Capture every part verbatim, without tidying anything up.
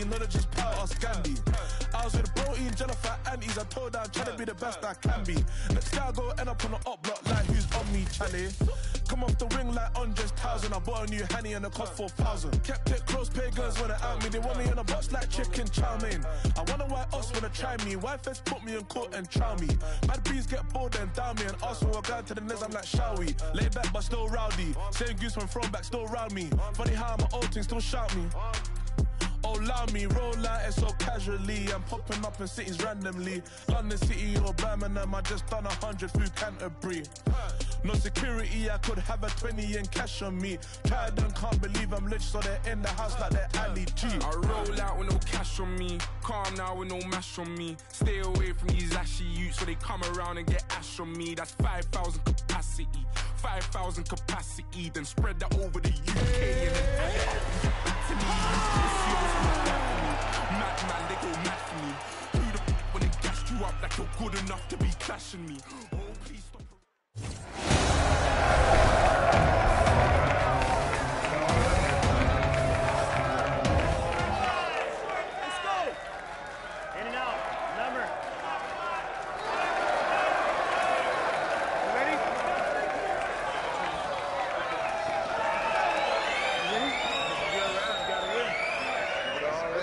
knowledge is part of Scandi. I was with a bro eating jello fat aunties. I told her I'm trying to be the best I can be. Next guy go end up on the up block like who's on me, Charlie. Come off the ring like Andres Thousand. I bought a new honey and a cost four thousand. Kept it close, pagans wanna out me. They want me in a box like chicken chow mein. I wonder why us wanna try me. Why first put me in court and chow me? Bad bees get bored and down me. And ask for a guy to the nest, I'm like, shall we? Lay back but still rowdy. Same goose when thrown back, still round me. Funny how my old thing still shout me. Oh, allow me, roll out it so casually. I'm popping up in cities randomly. London City or Birmingham, I just done a hundred through Canterbury. No security, I could have a twenty in cash on me. Tried and can't believe I'm rich, so they're in the house like they're Ali G. I roll out with no cash on me. Calm now with no mash on me. Stay away from these ashy youths, so they come around and get ash on me. That's five thousand capacity. five thousand capacity, then spread that over the U K and then add it up back to me. Mad man, they go mad for me. Who the f when they gassed you up like you're good enough to be clashing me? Oh, please stop. Let's go. In and out. Number. You ready? You ready? Gotta win.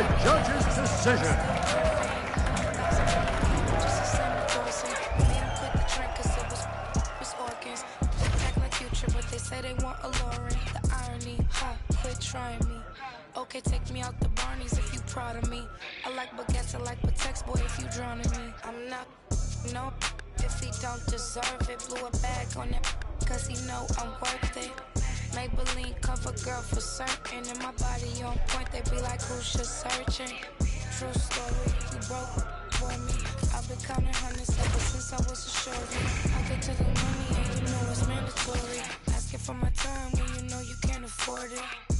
by judges' decision. But they say they want alluring. The irony, huh? Quit trying me. Okay, take me out the Barneys if you proud of me. I like baguettes, I like Patex, boy, if you drowning me. I'm not, no, if he don't deserve it. Blew a bag on it, cause he know I'm worth it. Maybelline cover girl for certain. And my body on point, they be like, who's just searching? True story, you broke for me. I've been counting hundreds ever since I was a shorty. I get to the money and you know it's mandatory. Asking for my time when you know you can't afford it.